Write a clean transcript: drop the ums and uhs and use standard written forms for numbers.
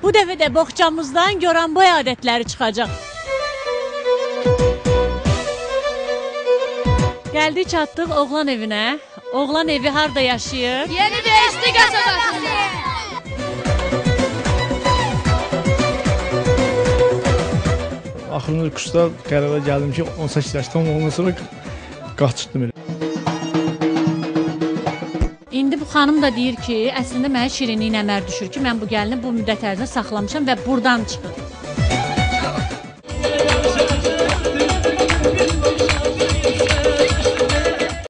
Bu dəfə də boğçamızdan Goranboy adətləri çıxacaq. Gəldik, çatdıq oğlan evinə. Oğlan evi harda yaşayır? Yeni Beşli qəsəbəsində. Axırıncı kursda qərara gəldim ki, 18 yaşdan ondan sonra qaçdım elə. İndi bu xanım da deyir ki, əslində mənə şirinliyin əmər düşür ki, mən bu gəlini bu müddət ərzində saxlamışam və buradan çıxır.